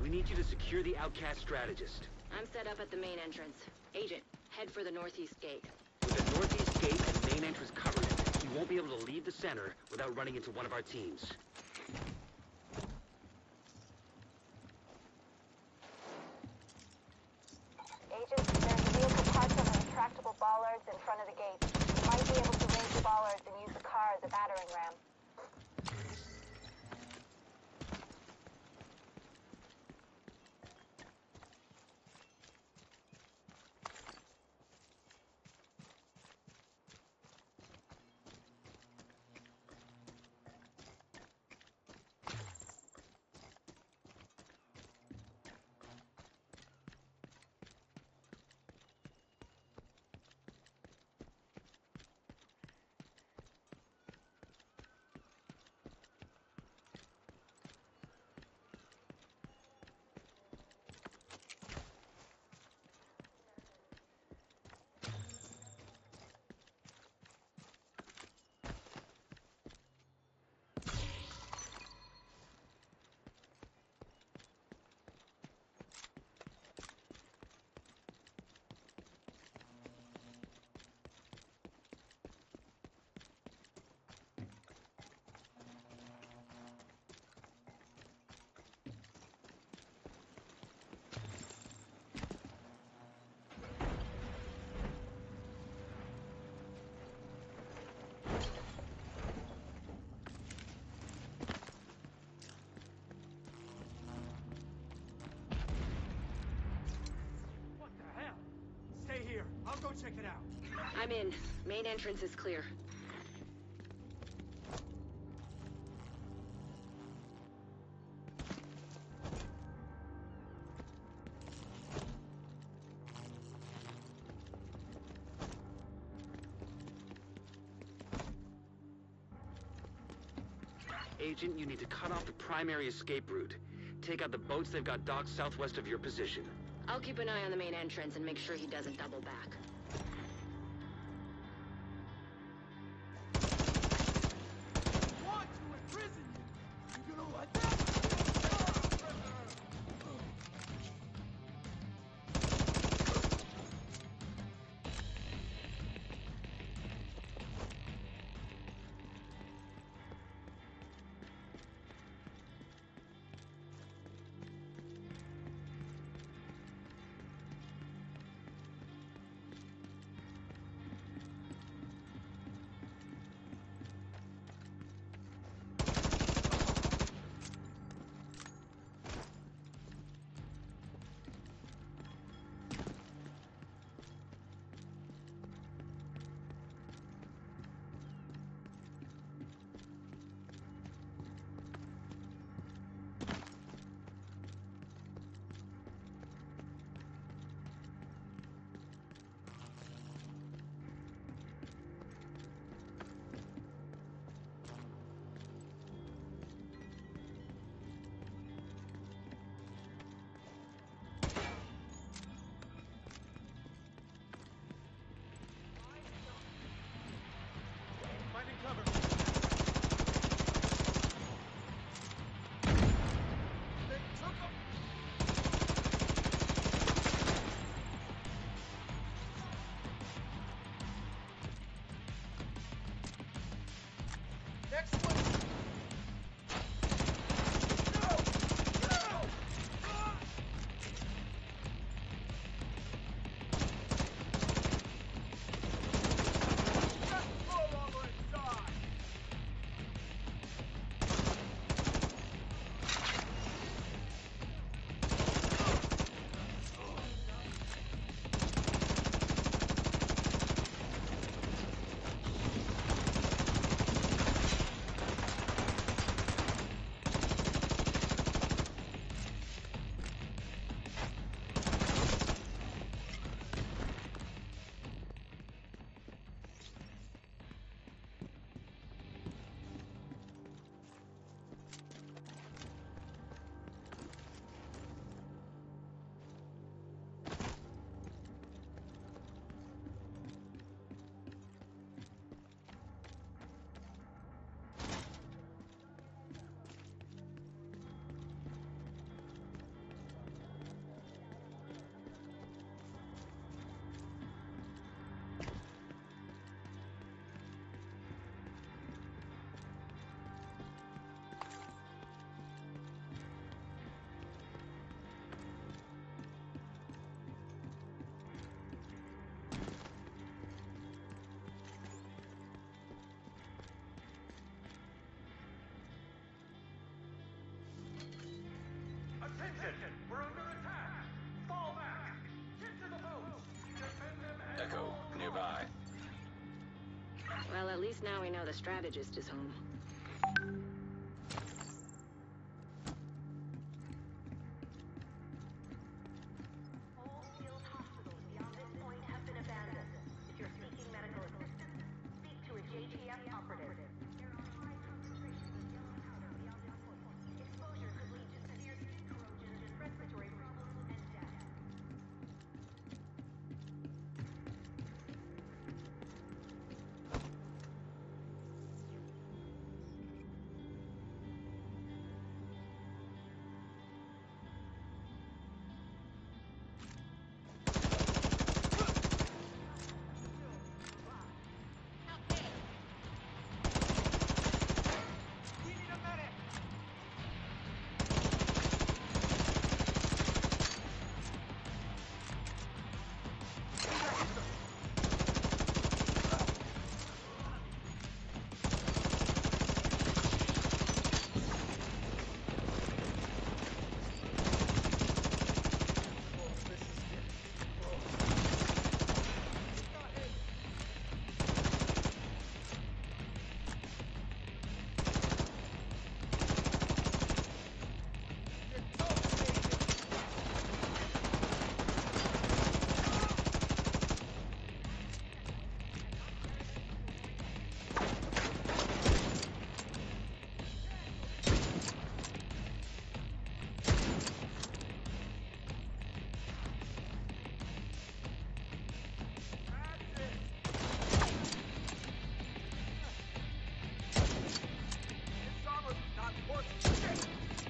We need you to secure the outcast strategist. I'm set up at the main entrance. Agent, head for the northeast gate. With the northeast gate and main entrance covered, he won't be able to leave the center without running into one of our teams. Agents, there's a vehicle parked on the retractable bollards in front of the gate. You might be able to raise the bollards and use the car as a battering ram. Stay here. I'll go check it out. I'm in. Main entrance is clear. Agent, you need to cut off the primary escape route. Take out the boats they've got docked southwest of your position. I'll keep an eye on the main entrance and make sure he doesn't double back. Want to imprison you? You gonna let that? At least now we know the strategist is home. All field hospitals beyond this point have been abandoned. If you're seeking medical assistance, speak to a JTF operative. There are high concentrations of yellow powder beyond this point. Exposure could lead to severe skin corrosion, respiratory problems, and death. We need a medic! This armor's not working.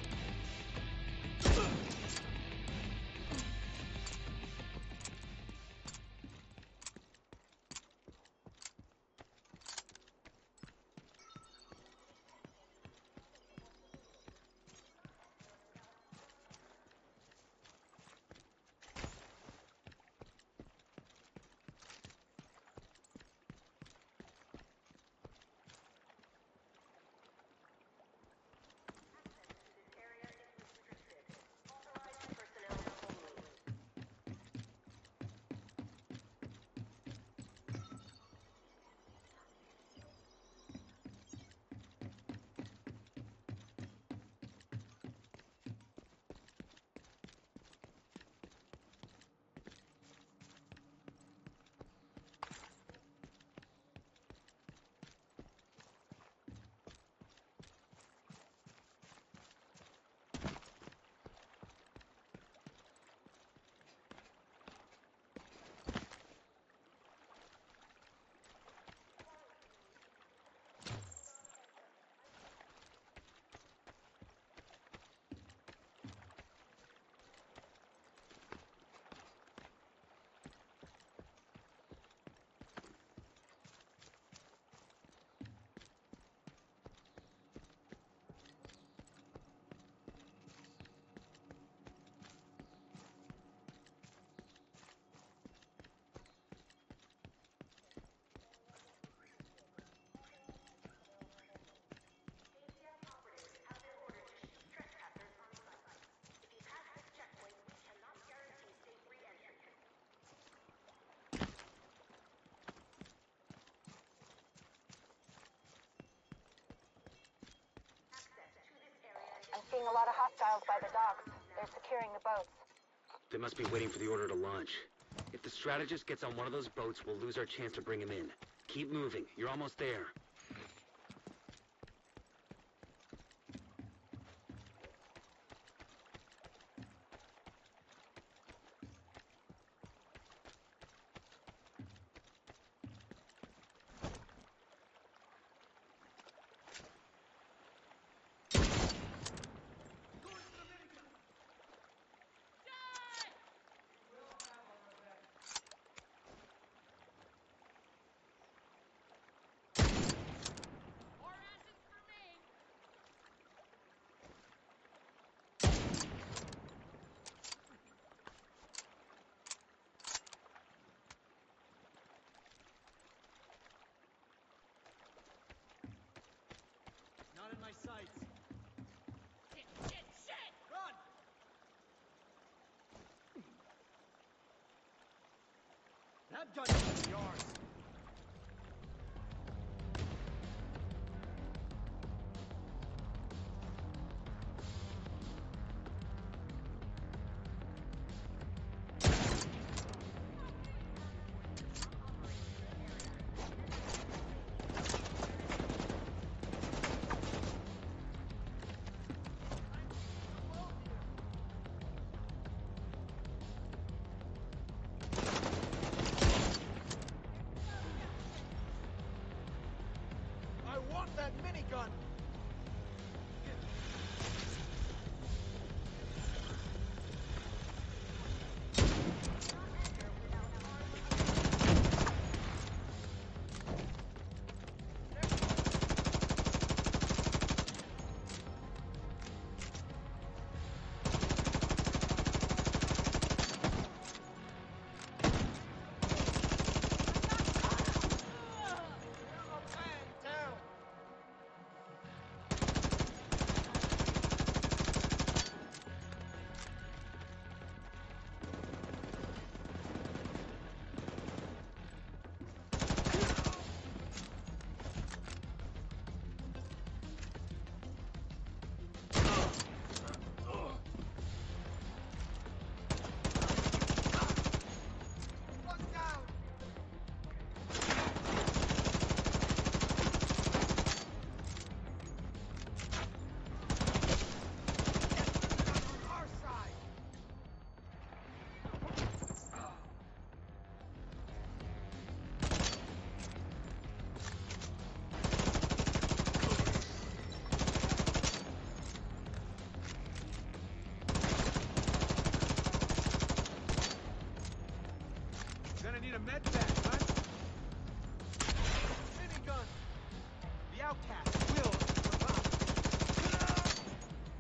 I'm seeing a lot of hostiles by the docks. They're securing the boats. They must be waiting for the order to launch. If the strategist gets on one of those boats, we'll lose our chance to bring him in. Keep moving. You're almost there. Not in my sights. Shit! Run! That gun is yours. gonna need a med pack, huh? Minigun! The outcast will survive.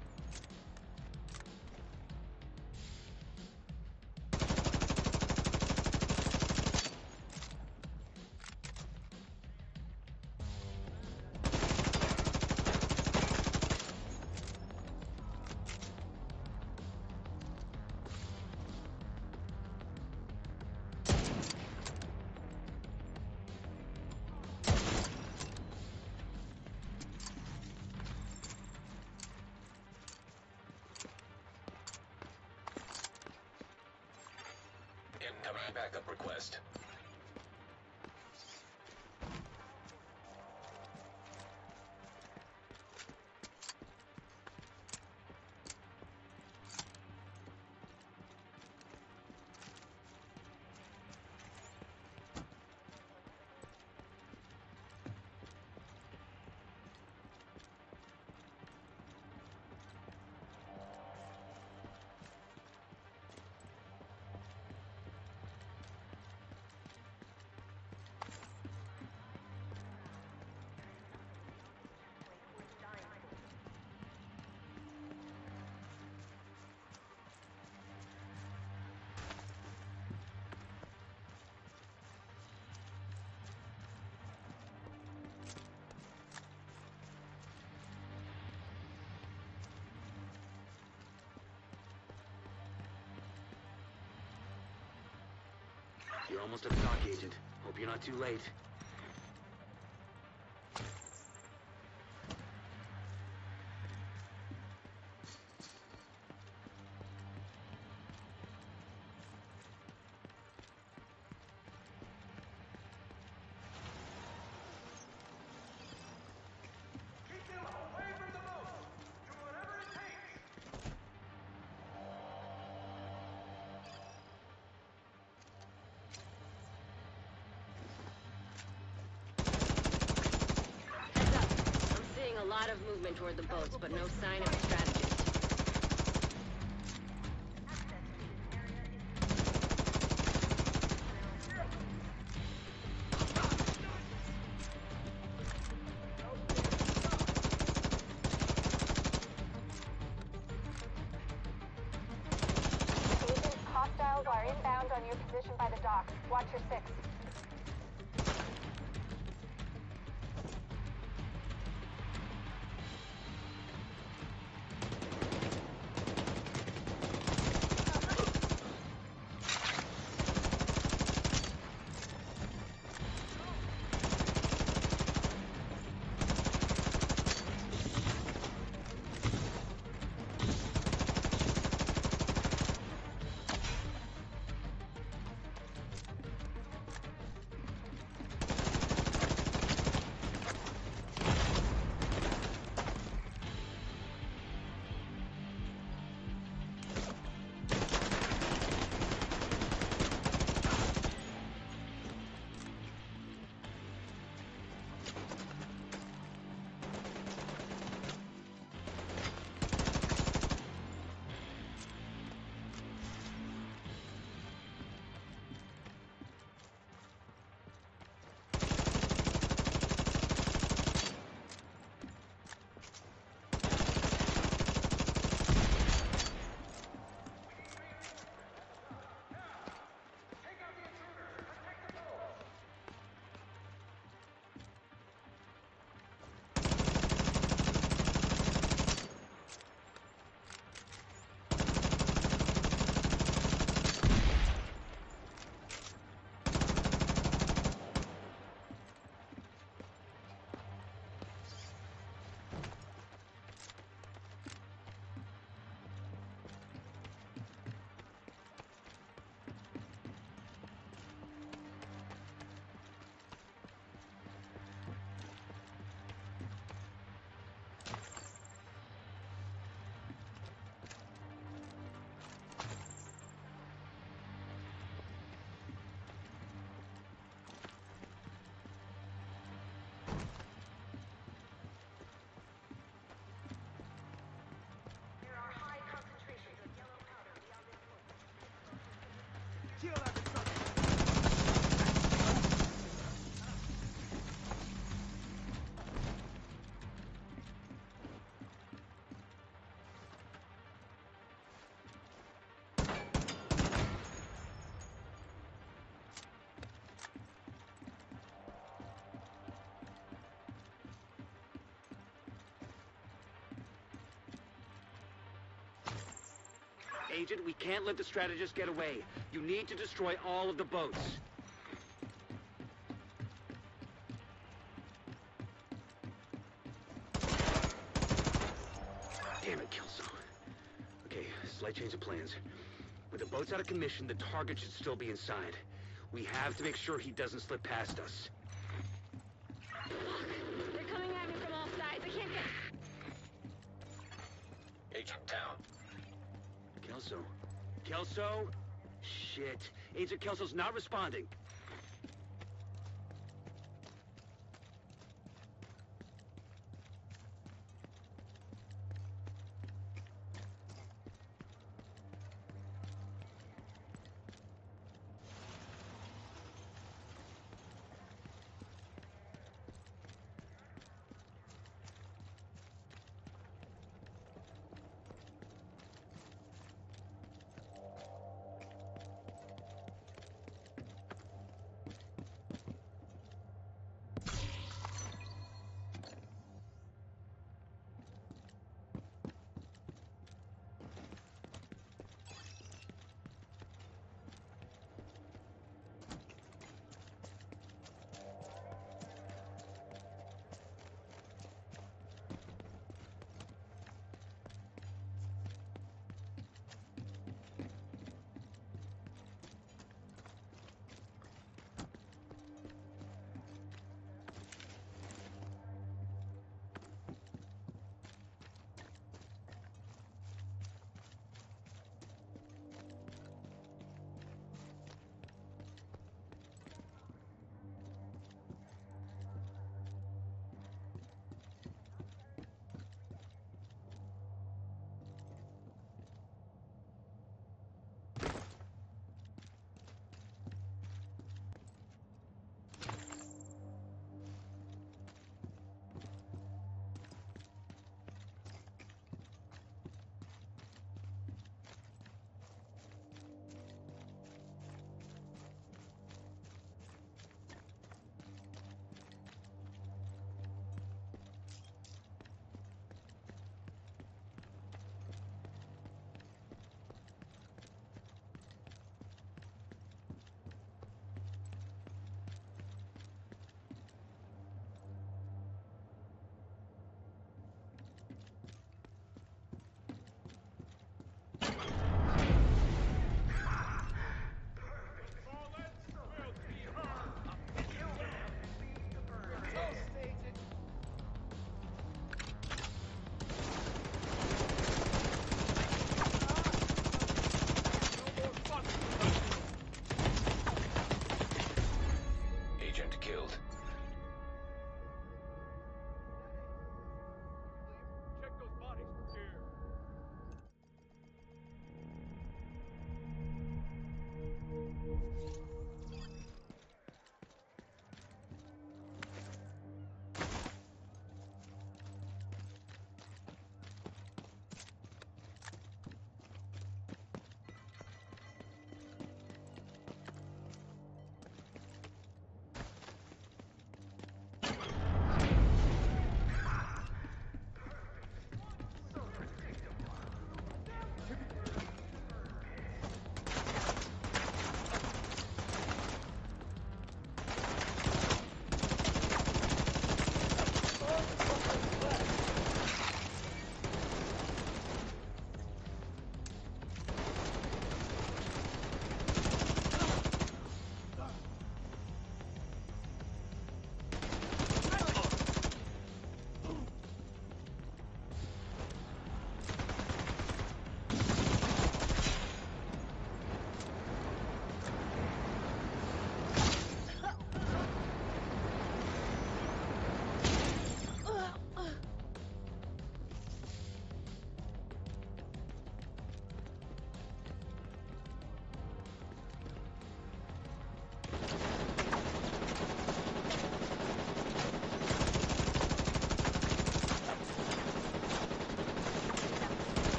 Incoming backup request. You're almost at dock, Agent. Hope you're not too late. Keep them away from the boat! Do whatever it takes! Heads up. I'm seeing a lot of movement toward the boats, but no sign of a strategist. Agent, hostiles are inbound on your position by the docks. Watch your six. Agent, we can't let the strategist get away. You need to destroy all of the boats. Damn it, Kelso. Okay, slight change of plans. With the boats out of commission, the target should still be inside. We have to make sure he doesn't slip past us. They're coming at me from all sides. I can't get... Agent down. Kelso? Kelso? Shit. Agent Kelso's not responding.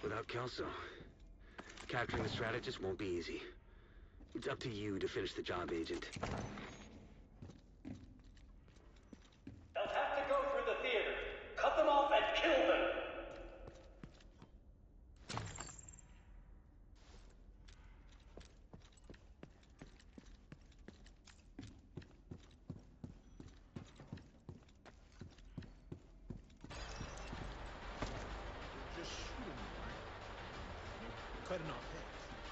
Without Kelso, capturing the strategist won't be easy. It's up to you to finish the job, Agent. They'll have to go through the theater. Cut them off and kill them! Just shoot him, right? Cutting off heads.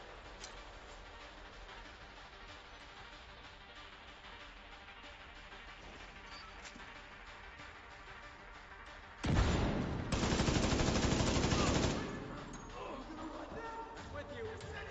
With you.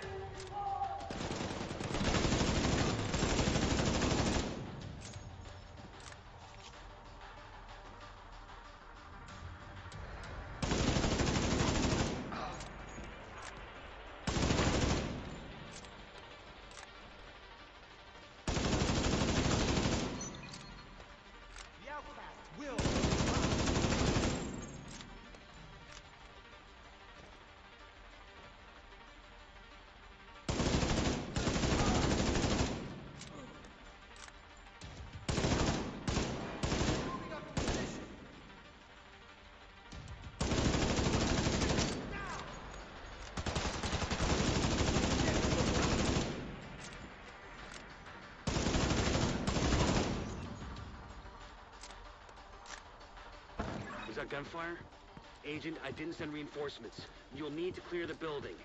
The outcast will survive. Moving up to position. Now! Was that gunfire? Agent, I didn't send reinforcements. You'll need to clear the building.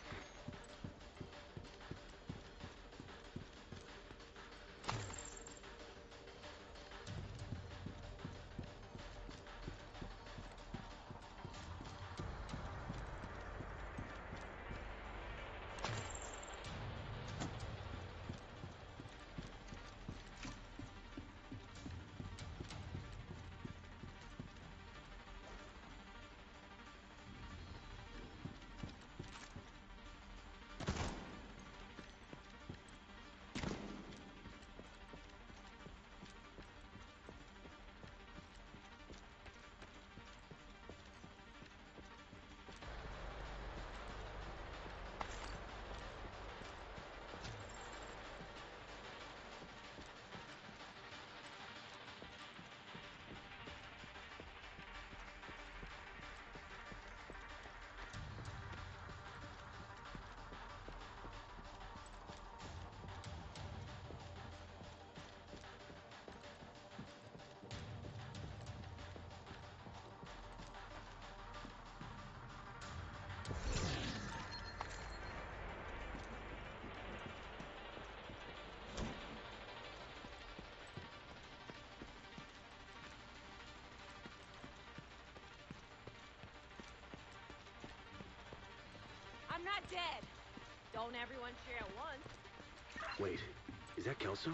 I'm not dead. Don't everyone cheer at once. Wait, is that Kelso?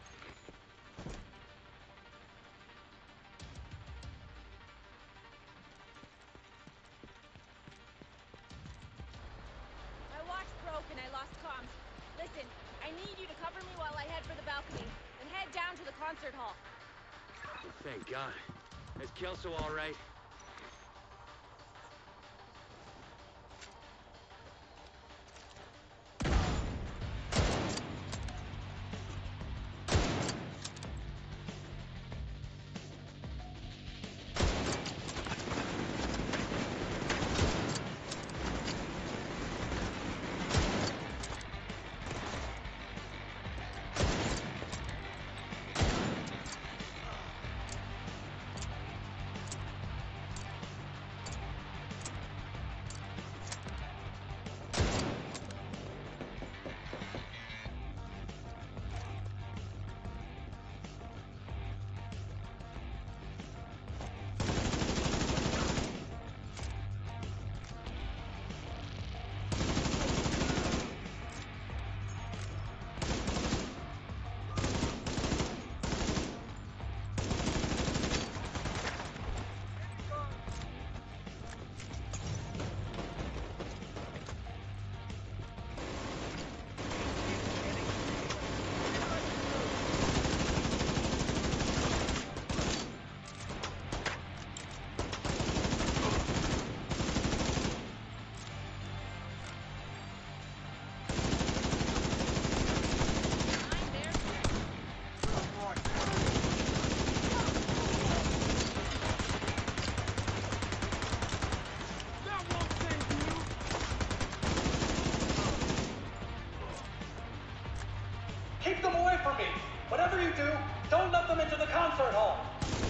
My watch broke and I lost comms. Listen, I need you to cover me while I head for the balcony, then head down to the concert hall. Oh, thank God. Is Kelso all right? concert hall.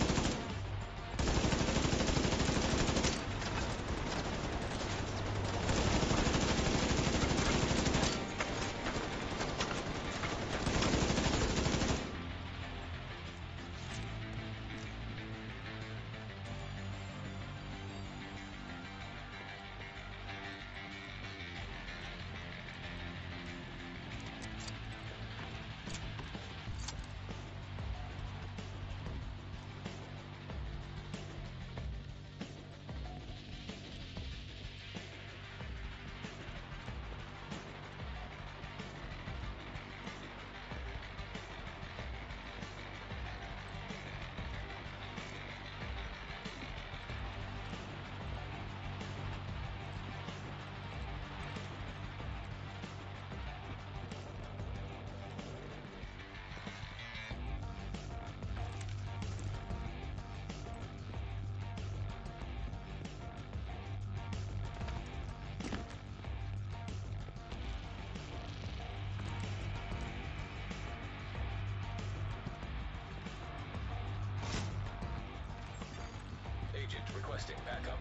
Agent requesting backup.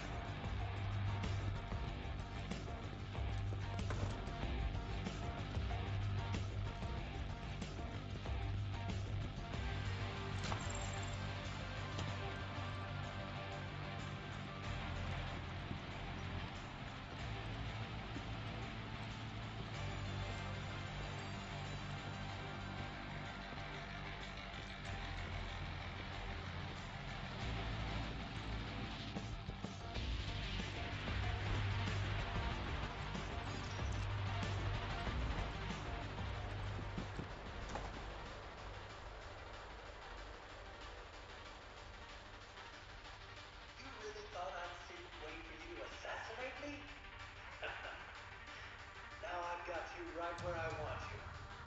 You really thought I'd sit and wait for you to assassinate me? Now I've got you right where I want you.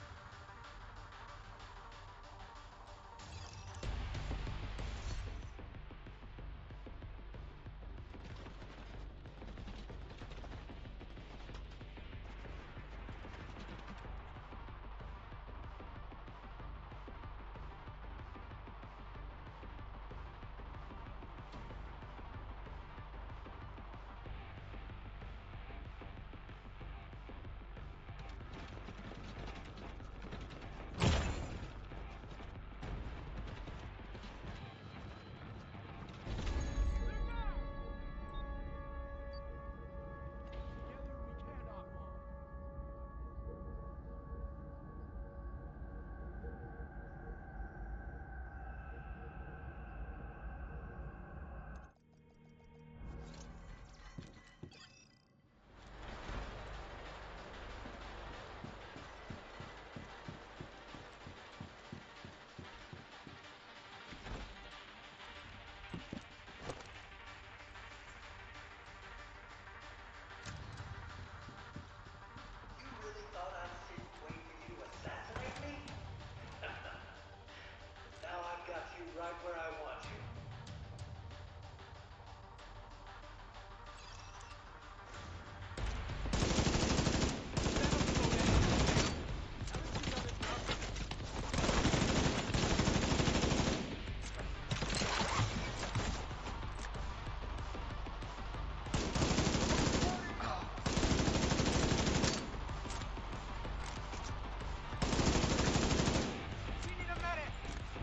Together we cannot harm. You really thought I'd sit and wait for you to assassinate me? Now I've got you right where I want you. We need a medic!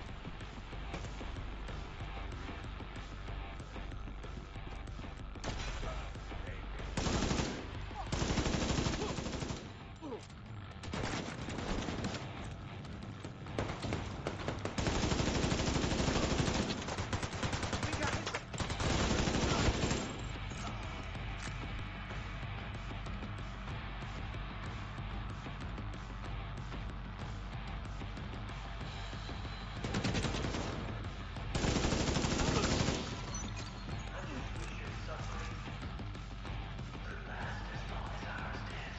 I just wish your suffering could last as long as ours did.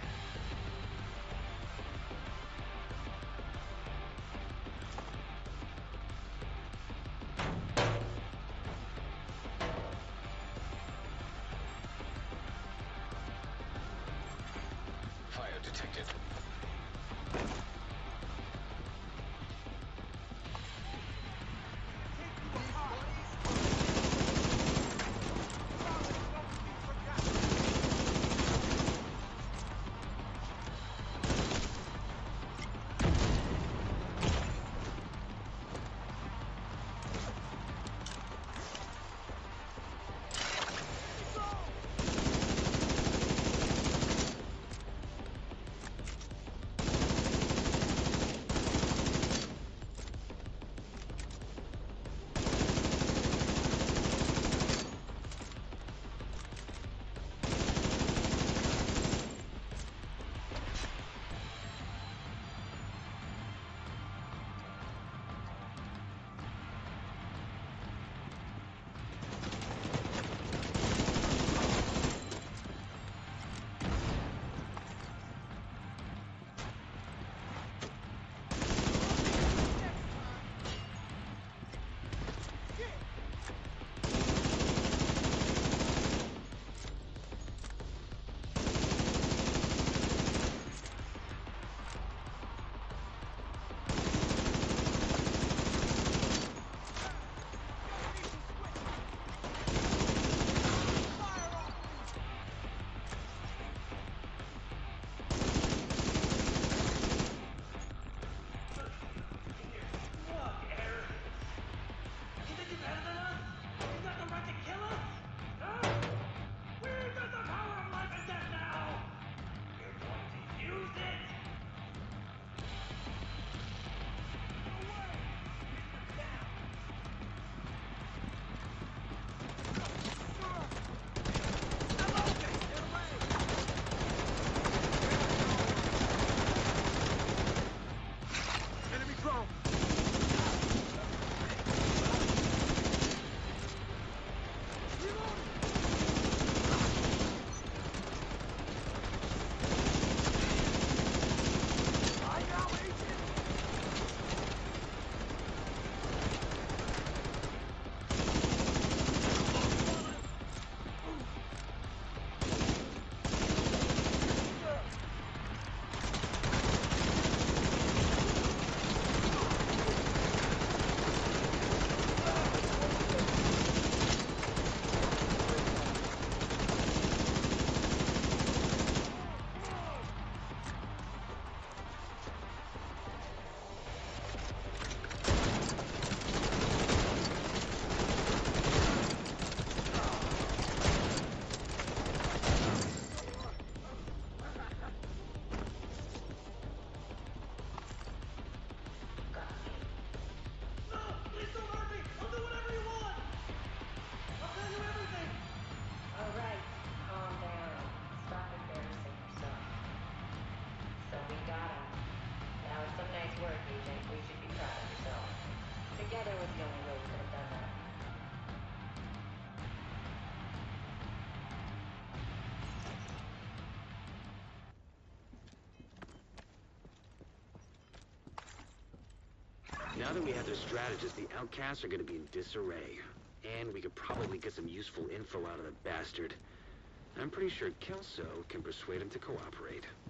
Fire detected. Now that we have their strategist, the outcasts are gonna be in disarray. And we could probably get some useful info out of the bastard. I'm pretty sure Kelso can persuade him to cooperate.